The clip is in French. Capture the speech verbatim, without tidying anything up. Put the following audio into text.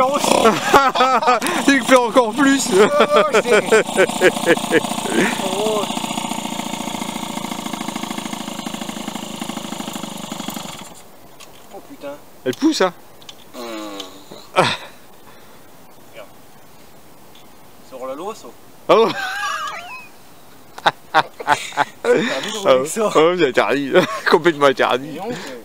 récupère aussi. Il récupère encore plus. Oh, oh putain. Elle pousse, hein. Ah. Regarde. Sur la loi, ça. Ah bon. C'est interdit de rouler avec ça. Ah, c'est interdit. Complètement interdit. Et on, euh,